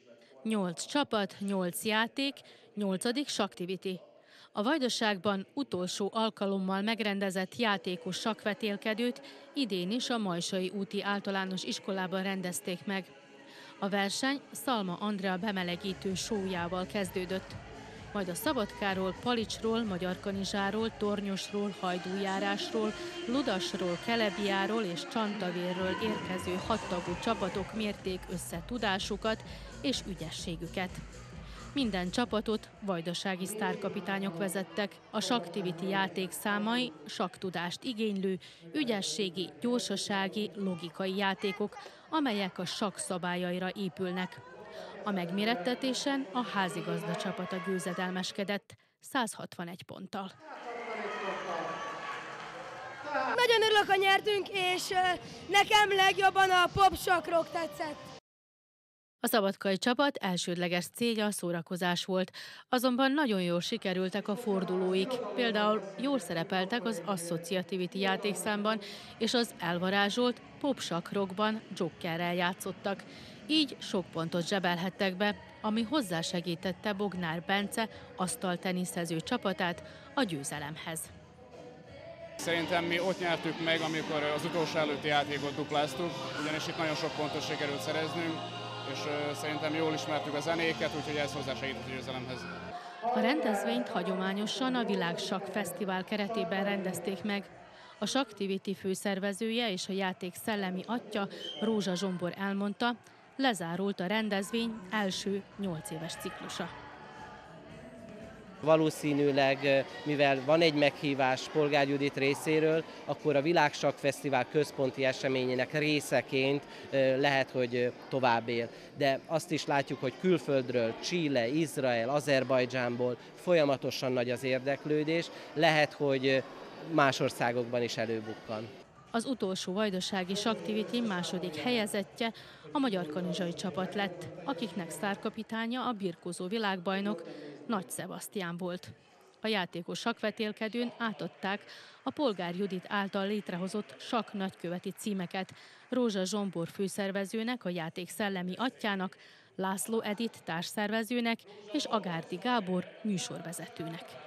8 csapat, 8 játék, 8. Saktivity. A Vajdaságban utolsó alkalommal megrendezett játékos sakkvetélkedőt idén is a Majsai úti általános iskolában rendezték meg. A verseny Szalma Andrea bemelegítő showyával kezdődött. Majd a Szabadkáról, Palicsról, Magyarkanizsáról, Tornyosról, Hajdújárásról, Ludasról, Kelebiáról és Csantavérről érkező 6 tagú csapatok mérték össze tudásukat és ügyességüket. Minden csapatot vajdasági sztárkapitányok vezettek. A Saktivity játékszámai sakktudást igénylő, ügyességi, gyorsasági, logikai játékok, amelyek a sakk szabályaira épülnek. A megmérettetésen a házigazda csapata győzedelmeskedett 161 ponttal. Nagyon örülök, hogy nyertünk, és nekem legjobban a pop-sakk tetszett. A szabadkai csapat elsődleges célja a szórakozás volt, azonban nagyon jól sikerültek a fordulóik. Például jól szerepeltek az Associativity játékszámban, és az elvarázsolt pop-sakk rockban jokkerrel játszottak. Így sok pontot zsebelhettek be, ami hozzásegítette Bognár Bence asztalteniszező csapatát a győzelemhez. Szerintem mi ott nyertük meg, amikor az utolsó előtti játékot dupláztuk, ugyanis itt nagyon sok pontot sikerült szereznünk, és szerintem jól ismertük a zenéket, úgyhogy ez hozzásegített a győzelemhez. A rendezvényt hagyományosan a Világ Sakk Fesztivál keretében rendezték meg. A Saktivity főszervezője és a játék szellemi atya, Rózsa Zsombor elmondta, lezárult a rendezvény első 8 éves ciklusa. Valószínűleg, mivel van egy meghívás Polgár Judit részéről, akkor a Világ Sakk Fesztivál központi eseményének részeként lehet, hogy tovább él. De azt is látjuk, hogy külföldről, Chile, Izrael, Azerbajdzsánból folyamatosan nagy az érdeklődés, lehet, hogy más országokban is előbukkan. Az utolsó vajdasági Saktivity második helyezettje a magyarkanizsai csapat lett, akiknek sztárkapitánya a birkózó világbajnok Nagy Szebasztián volt. A játékos sakkvetélkedőn átadták a Polgár Judit által létrehozott sakk nagyköveti címeket Rózsa Zsombor főszervezőnek, a játék szellemi atyának, László Edit társszervezőnek és Agárdi Gábor műsorvezetőnek.